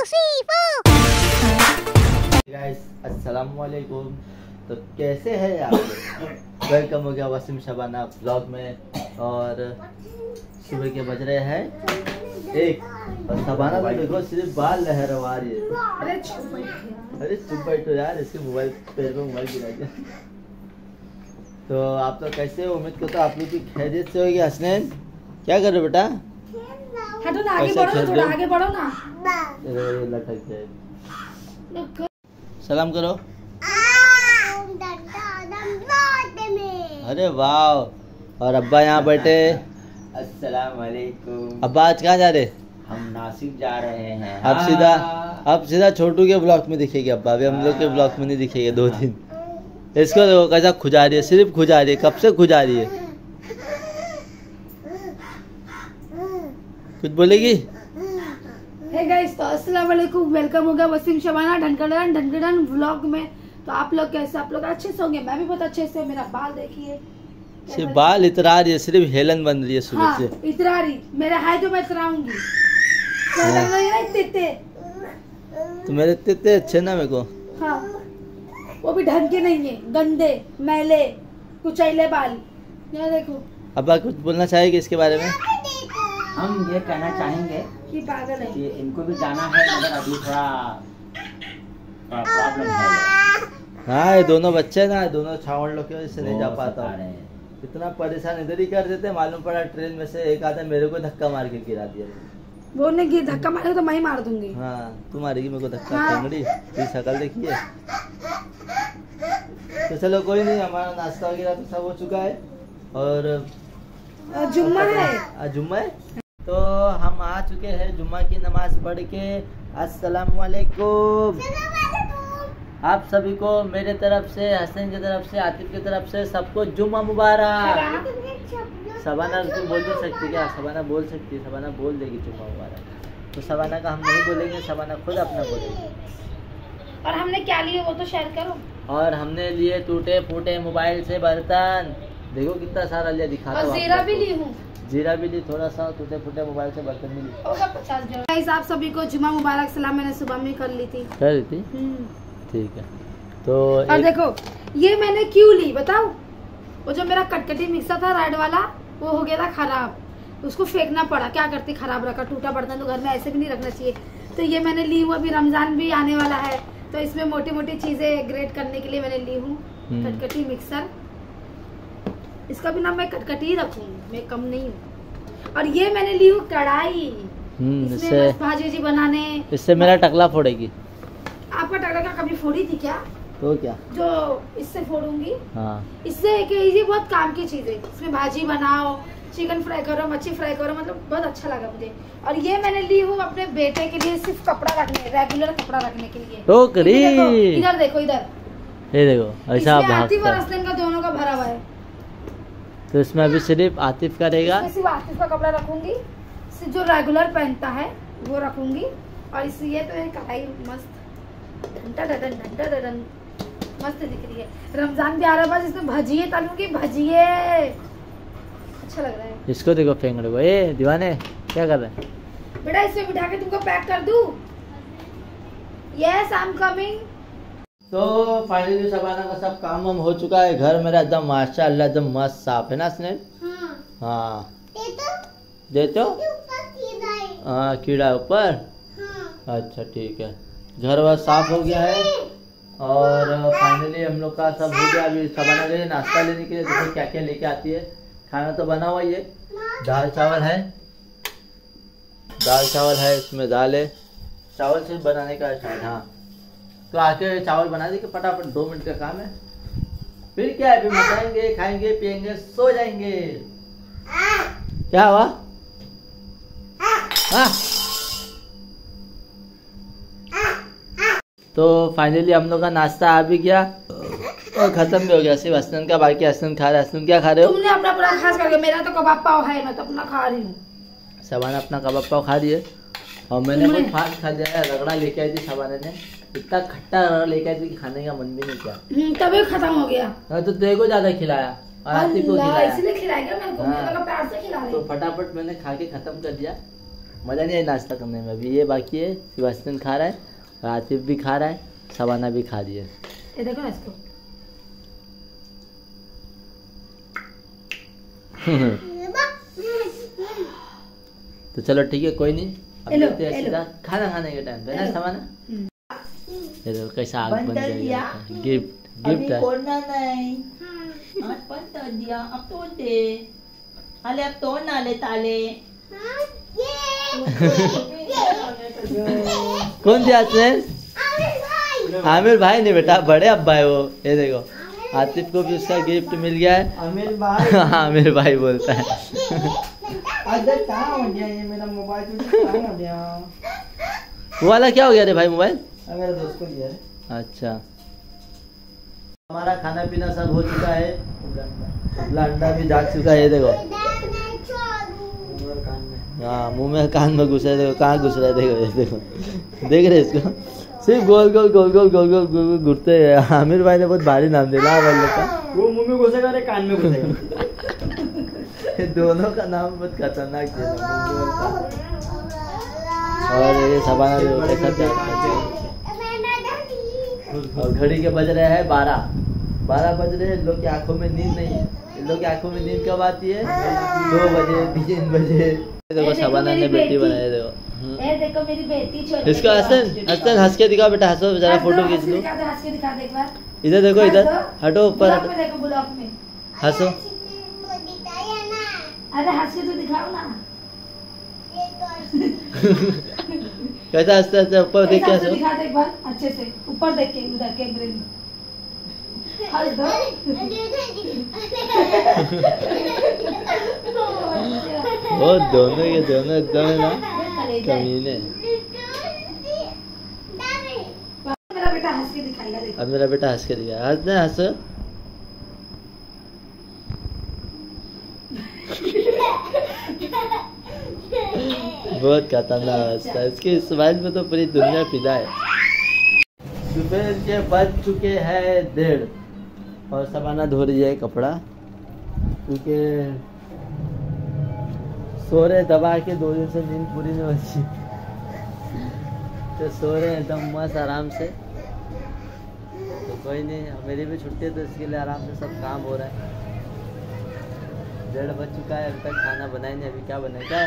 Guys अस्सलाम वालेकुम। तो कैसे हैं आप? वेलकम हो गया वसीम शबाना ब्लॉग में। और सुबह के बज रहे हैं 1 और शबाना तो देखो सिर्फ बाल लहरवा रही है। अरे चुप बैठो यार, इसके मोबाइल पैर में मोबाइल गिरा दिया। तो आप लोग कैसे हो? उम्मीद करता हूँ आप लोग की खैरियत से होगी। हसनैन क्या कर रहे हो बेटा? हटो ना, आगे बढ़ो, थोड़ा आगे बढ़ो ना। लटक जाए। सलाम करो। अरे वाह। और अब्बा यहाँ बैठे। अस्सलाम वालेकुम। अब्बा आज कहाँ जा रहे? हम नासिक जा रहे हैं। अब सीधा छोटू के ब्लॉग में दिखेगी अब्बा। अभी हम लोग के ब्लॉग में नहीं दिखेगी 2 दिन। इसको देखो कैसा खुजा रही है, सिर्फ खुजा रही है। कब से खुजा रही है? कुछ बोलेगी? हे गाइस, तो अस्सलाम वालेकुम। वेलकम हो गया वसीम शबाना ढनकड़न व्लॉग में। तो आप लोग कैसे? आप लोग अच्छे से होंगे। मैं भी बहुत अच्छे से। मेरा बाल देखिए, सिर्फ बाल इतरा रही है, सिर्फ हेलन बन रही है सुबह से। इतरा रही मेरा है जो मैं इतराऊंगी। तो मेरे इतने अच्छे ना मेरे को। हाँ, वो भी ढंग के नहीं है, गंदे मैले कुचैले बाल। ये देखो। अब्बा कुछ बोलना चाहेगी इसके बारे में? हम ये कहना चाहेंगे कि पागल है, कि इनको भी जाना है, मगर अभी थोड़ा प्रॉब्लम है। हाँ, ये दोनों बच्चे ना, दोनों छावड़ लोग की वजह से नहीं जा पाता। रहे हैं। इतना परेशान इधर ही कर देते। मालूम पड़ा ट्रेन में से एक आदमी मेरे को धक्का मार के गिरा दिया। वो ने धक्का मारेगा तो मैं ही मार दूंगी। हाँ, तू मारेगी मेरे को धक्का। हाँ। कंगड़ी तेरी शक्ल देखिए। तो चलो कोई नहीं, हमारा नाश्ता वगैरह तो सब हो चुका है। और जुम्मा है, आज जुम्मा है, तो हम आ चुके हैं जुम्मा की नमाज पढ़ के। अस्सलाम वालेकुम आप सभी को मेरे तरफ से, हसन की तरफ से, आतिफ की तरफ से सबको जुम्मा मुबारक। शबाना तो बोल नहीं सकती क्या? शबाना बोल सकती है, शबाना बोल देगी जुम्मा मुबारक। तो शबाना का हम नहीं बोलेंगे, शबाना खुद अपना बोलेगी। और हमने क्या लिए वो तो शेयर करो। और हमने लिए टूटे फूटे मोबाइल से बर्तन। देखो कितना सारा लिया, दिखाता हूं। और जीरा भी ली हूँ। जीरा भी ली, थोड़ा सा टूटे फूटे मोबाइल से बर्तन भी ली। होगा 50 आप सभी को जुम्मा मुबारक। सलाम मैंने सुबह में कर ली थी। कर ली थी? ठीक है। तो और देखो ये मैंने क्यों ली बताओ? वो जो मेरा कटकटी मिक्सर था रेड वाला, वो हो गया था खराब। उसको फेंकना पड़ा। क्या करती, खराब रखा। टूटा बर्तन तो घर में ऐसे भी नहीं रखना चाहिए। तो ये मैंने ली हूँ। अभी रमजान भी आने वाला है, तो इसमें मोटी मोटी चीजें ग्रेट करने के लिए मैंने ली हूँ कटकटी मिक्सर। इसका भी नाम मैं कटकटी ही रखूंगी, मैं कम नहीं हूँ। और ये मैंने ली हूँ कढ़ाई। इससे भाजी जी बनाने। इससे मेरा टकला फोड़ेगी। आपका टकला का कभी फोड़ी थी क्या? तो क्या जो इससे फोड़ूंगी। हाँ। इससे ये बहुत काम की चीज है। इसमें भाजी बनाओ, चिकन फ्राई करो, मच्छी फ्राई करो, मतलब बहुत अच्छा लगा मुझे। और ये मैंने ली हूँ अपने बेटे के लिए, सिर्फ कपड़ा रखने, रेगुलर कपड़ा रखने के लिए। टोकरी। इधर देखो, इधर ये देखो ऐसा आतिफ और असलन का दोनों का भरा हुआ है। तो इसमें अभी सिर्फ आतिफ का रहेगा। सिर्फ आतिफ का कपड़ा रखूंगी, जो रेगुलर पहनता है वो रखूंगी। और इस ये तो कढ़ाई मस्त ढन मस्त दिख रही है। रमजान भी आ रहा है, बस इसमें भजिए तलूंगी, भजिए अच्छा लग रहा है। इसको देखो फेंगड़े को। ए दीवाने क्या कर रहे हैं बेटा? इसमें बिठा के तुमको पैक कर दूं? Yes I am coming. तो फाइनली शबाना का सब काम वाम हो चुका है। घर मेरा एकदम माशाल्लाह एकदम मस्त साफ है ना स्नेह? हाँ। दे तो हाँ, कीड़ा ऊपर। अच्छा ठीक है। घर वर साफ हो गया है। और फाइनली हम लोग का सब हो गया। अभी शबाना गई नाश्ता लेने के लिए। देखो क्या क्या लेके आती है। खाना तो बना हुआ ही है। दाल चावल है, इसमें दाल है। चावल सिर्फ बनाने का शायद। हाँ, तो आके चावल बना देंगे फटाफट, 2 मिनट का काम है। फिर क्या है, फिर मचाएंगे, खाएंगे, पियेंगे, सो जाएंगे। क्या हुआ? हाँ। तो फाइनली हम लोग का नाश्ता आ भी गया और खत्म भी हो गया। सिर्फ हसन का बाकी। हसन खा रहा है। हसन क्या खा रहे हो? तुमने अपना पूरा खास करके, मेरा तो कबाब पाव है, मैं तो अपना खा रही हूँ। शबाना अपना कबाब पाव खा रही है और मैंने कुछ फास्ट खा लिया है। रगड़ा लेके आई थी शबाना ने, इतना खट्टा रगड़ा लेके आई थी कि खाने का मन भी नहीं किया। तभी खत्म हो गया। तो तेरे को ज्यादा खिलाया और आतिफ को खिलाया। इसलिए खिलाएगा मेरे को, प्यार से खिला रहे। तो फटाफट मैंने खा के खत्म कर दिया। मज़ा नहीं है नाश्ता करने में। अभी ये बाकी है, सेबास्टियन खा रहा है और आतिफ भी खा रहा है, शबाना भी खा रही है। ये देखो ना इसको। तो चलो ठीक है, कोई नहीं, अब हेलो, मिलते हैं हेलो। सीधा खाना खाने के टाइम पे ना शबाना। ये देखो कैसा आग बन जाएगा। गिफ्ट गिफ्ट है। कोना नहीं आज बंद कर दिया, अब तोड़ दे। अले अब तोड़ ना ले ताले। कौन दिया आपने? आमिर भाई नहीं बेटा, बड़े अब्बा है वो। ये देखो आतिफ को भी उसका गिफ्ट मिल गया है। आमिर भाई आमिर भाई बोलता है। अरे कहाँ हो गया ये मेरा मोबाइल? कहाँ हो गया? वो वाला क्या हो गया रे भाई मोबाइल? मेरे दोस्त को दिया है। अच्छा, हमारा खाना पीना सब हो चुका है। अंडा भी जाग चुका है। ये देखो हाँ, मुंह में कान में घुस रहा है। देखो कहाँ घुस रहा है, देखो ये देखो, देख रहे इसको, सिर्फ गोल गोल गोल गोल गोल गोल गोल गोल घुरते हैं। आमिर भाई ने बहुत भारी नाम दिला वाले का। वो मुंह में घुसेगा, अरे कान में घुसेगा। ये दोनों का नाम बहुत खतरनाक है। और ये शबाना भी उसके साथ जाता है। और घड़ी के बज रहे हैं 12 बज रहे हैं। इन लोग की आंखों में नींद नहीं है। इन लोग की आंखों में नींद कब आती है? 2 बजे 3 बजे। देखो शबाना ने बेटी बनाई। देखो ये देखो मेरी बेटी छोटी। इसको हसन हंस के दिखाओ बेटा, हंसो जरा, फोटो खींच लो। हंस के दिखा दे एक बार। इधर देखो, इधर हटो, ऊपर ब्लॉक हटो, में देखो, ब्लॉक में। हंसो। अरे हंस के तो दिखाओ ना। कैसा हंसते हंसते ऊपर देख के हंस के हंसो। दिखा दे एक बार अच्छे से, ऊपर देख के, उधर कैमरे में हंस दो। वो दोनों के दोनों एकदम है ना कमीने। मेरा बेटा हंस के दिखाएगा, देखो। अब मेरा बेटा हंस के दिखा, हंसना हंसो। बहुत खतरनाक हंसता है। इसकी स्माइल में तो पूरी दुनिया फिदा है। दोपहर के बज चुके हैं 1:30 और शबाना धो रही है कपड़ा, क्योंकि सो रहे दबा के 2 दिन से नींद पूरी नहीं होती, तो सो रहे एकदम मस्त आराम से। तो कोई नहीं, मेरी भी छुट्टी है तो इसके लिए आराम से सब काम हो रहा है। 1:30 बज चुका है, अभी तक खाना बनाए नहीं। अभी क्या बनाएगा?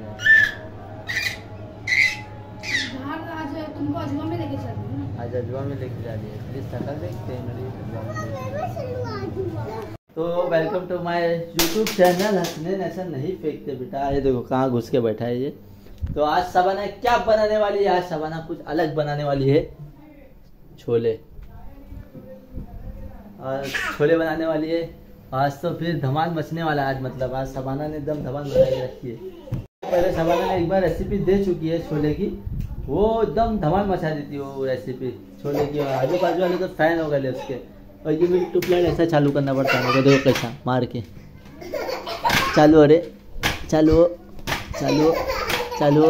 आज तुमको अजवा में लेके चल रही हूँ ना। आज अजवा में लेके जा रही है। प्लीज शक्ल देखते हैं मेरी अजवा में। तो welcome to my YouTube channel. हंसने ऐसा नहीं फेंकते बेटा। ये देखो कहाँ घुस के बैठा है ये। तो आज शबाना क्या बनाने वाली है? आज शबाना कुछ अलग बनाने वाली है, छोले। और छोले बनाने वाली है आज। तो फिर धमाल मचने वाला है आज। मतलब आज शबाना ने एकदम धमाल बना के रखी है। पहले शबाना ने एक बार रेसिपी दे चुकी है छोले की, वो एकदम धमाल मचा देती है वो रेसिपी छोले की। आजू बाजू वाले तो फैन हो गए उसके। और ये भी ट्यूबलाइट ऐसा चालू करना पड़ता है। देखो कैसा मार के चालू। अरे चालू चालू चालू।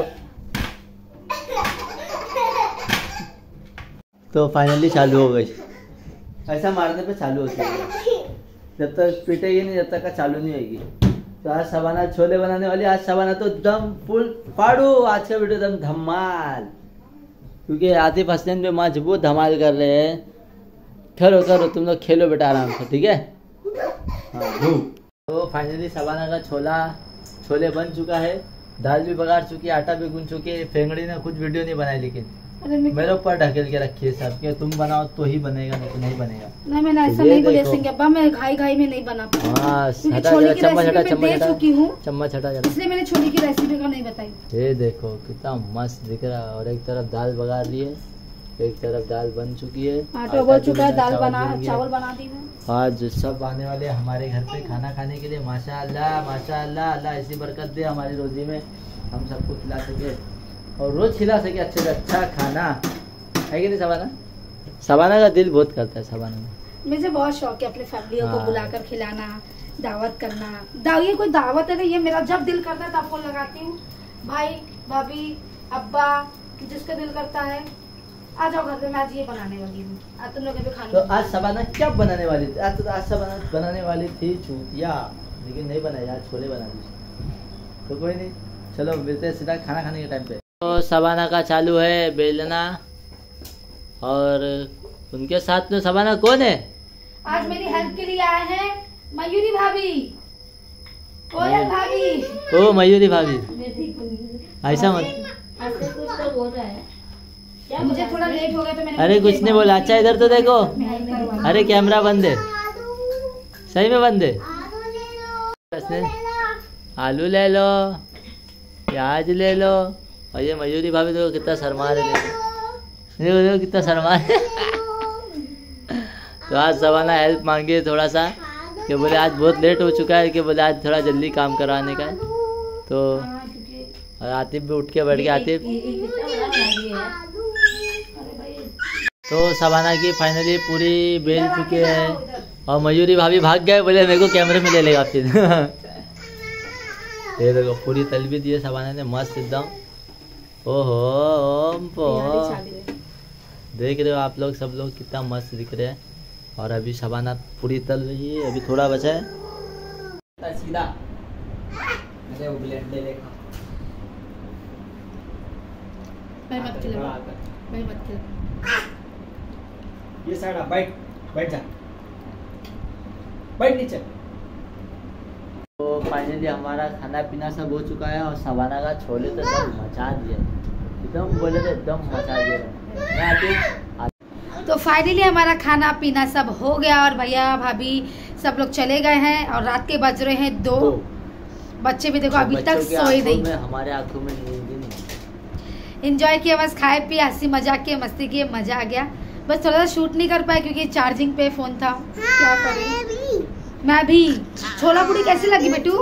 तो फाइनली चालू हो गई। ऐसा मारने पे चालू होती है। जब तक पीटेगी नहीं, जब तक का चालू नहीं होगी। तो आज शबाना छोले बनाने वाली। आज शबाना तो एकदम फुल फाड़ू। आज का वीडियो एकदम धमाल, क्योंकि आतिफ हसन पे मजबूत धमाल कर रहे हैं। करो करो तुम लोग, खेलो बेटा आराम से, ठीक है? हाँ। तो फाइनली शबाना का छोले बन चुका है। दाल भी बगाड़ चुकी है, आटा भी गूंद चुकी है। फेंगड़ी ने कुछ वीडियो नहीं बनाई, लेकिन मेरे ऊपर ढकेल के रखी है सब के, तुम बनाओ तो ही बनेगा, नहीं तो नहीं बनेगा। नहीं मैंने ऐसा नहीं बोले सिंह अब्बा, मैं घाई घाई में नहीं बना पाई। हाँ, छोले की रेसिपी मैं दे चुकी हूँ, चम्मच हटा जरा। इसलिए मैंने छोले की रेसिपी का नहीं बताई। ये देखो कितना मस्त दिख रहा है। और एक तरफ दाल बगाड़ ली है, एक तरफ दाल बन चुकी है, आटा उबल चुका है, दाल बना, चावल बना दी हूँ। आज सब आने वाले हमारे घर पे खाना खाने के लिए। माशाअल्लाह माशाअल्लाह, अल्लाह ऐसी बरकत दे हमारी रोजी में, हम सबको खिला सके और रोज खिला सके अच्छे से अच्छा खाना, है कि नहीं शबाना? शबाना का दिल बहुत करता है शबाना में। मुझे बहुत शौक है अपने फैमिलियों को हाँ। बुलाकर खिलाना, दावत करना। ये कोई दावत है नहीं, ये मेरा जब दिल करता है तब फोन लगाती हूँ। भाई भाभी अब्बा जिसका दिल करता है आ जाओ घर पे, मैं आज ये बनाने वाली हूँ, आज तुम लोग भी खाना। तो आज शबाना क्या बनाने वाली थी? आज शबाना बनाने वाली थी चूतिया, लेकिन नहीं बनाई, आज छोले बना दी। तो कोई नहीं, चलो मिलते हैं सीधा खाना खाने के टाइम पे। तो शबाना का चालू है बेलना, और उनके साथ में शबाना कौन है? आज मेरी हेल्प के लिए आए हैं मयूरी भाभी, कोयल भाभी। ओ मयूरी भाभी, ऐसा मत। कुछ तो बोल रहा है। क्या मुझे थोड़ा लेट हो गया तो मैंने अरे कुछ नहीं बोला। अच्छा इधर तो देखो। अरे कैमरा बंद है, सही में बंद है। आलू ले लो, प्याज ले लो। और ये मयूरी भाभी देखो कितना शर्मा रहे, देखो देखो कितना शर्मा रहे। तो आज शबाना हेल्प मांगी थोड़ा सा, कि बोले आज बहुत लेट हो चुका है, कि बोले आज थोड़ा जल्दी काम करवाने का है। तो और आतिफ भी उठ के बैठ गया। आतिफ तो शबाना की फाइनली पूरी बेल चुके हैं, और मयूरी भाभी भाग गए, बोले मेरे को कैमरे में ले लेगा फिर। ये देखो पूरी तल भी दी है शबाना ने मस्त एकदम। ओहो ओम पो, देख रहे हो आप लोग, सब लोग कितना मस्त दिख रहे हैं। और अभी शबाना पूरी तल रही है, अभी थोड़ा बचा है सीधा। अरे वो ब्लेंड ले लेगा। ये साइड आप बैठ, बैठ जा, बैठ नीचे। तो फाइनली हमारा खाना पीना सब हो चुका है, और शबाना का छोले तो सब मचा दिए, एकदम बोले तो एकदम मचा दिए। तो फाइनली हमारा खाना पीना सब हो गया, और भैया भाभी सब लोग चले गए हैं, और रात के बज रहे हैं 2। बच्चे भी देखो अभी तक सोए नहीं। हमारे आंखों में नींद ही नहीं। एंजॉय किया, बस खाए पिए, हंसी मजाक किए, मस्ती किए, मजा आ गया। बस थोड़ा सा शूट नहीं कर पाए क्योंकि चार्जिंग पे फोन था। क्या करें। मैं भी। छोला पूड़ी कैसी लगी बेटू?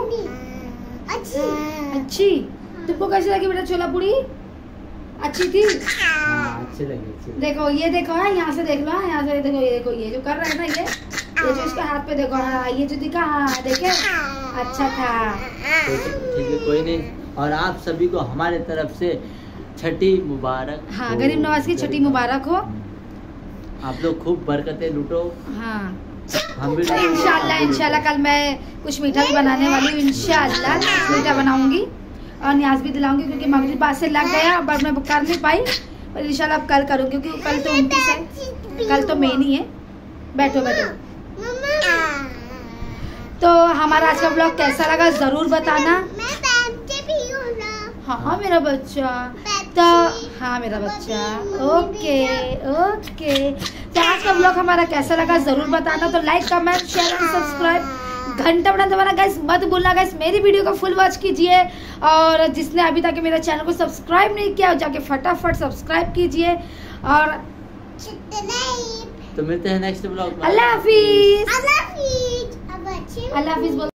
अच्छी। तुमको कैसी लगी बेटा छोला पूड़ी? अच्छी थी। अच्छी लगी। देखो ये देखो है, यहाँ से देख लो, यहाँ से देखो, ये देखो ये जो कर रहा है ना, ये जो इसके हाथ पे देखो, हाँ ये जो दिखा, हाँ देखे, अच्छा था। ठीक है कोई नहीं। और आप सभी को हमारे तरफ से छठी मुबारक। हाँ गरीब नवाज की छठी मुबारक हो। आप लोग खूब बरकतें लूटो। हाँ हम भी इंशाल्लाह कल मैं कुछ मीठा भी बनाने वाली हूँ। इंशाल्लाह मीठा बनाऊंगी और न्याज भी दिलाऊंगी, क्योंकि मगरिब बाद से लग गया, बट मैं कर नहीं पाई, पर इंशाल्लाह अब कल करूँगी, क्योंकि कल तो 29 है, कल तो मेन ही है। बैठो बैठो। तो हमारा आज का ब्लॉग कैसा लगा जरूर बताना। हाँ मेरा बच्चा, तो हाँ मेरा बच्चा, ओके ओके। तो आज का ब्लॉग हमारा कैसा लगा जरूर बताना। तो like comment share and subscribe, घंटा बना दबाना गाइस मत भूलना गाइस। मेरी वीडियो को फुल वॉच कीजिए, और जिसने अभी तक मेरे चैनल को सब्सक्राइब नहीं किया जाके फटाफट सब्सक्राइब कीजिए। और तो मिलते हैं नेक्स्ट ब्लॉग में। अल्लाह हाफिज। अल्लाह हाफिज।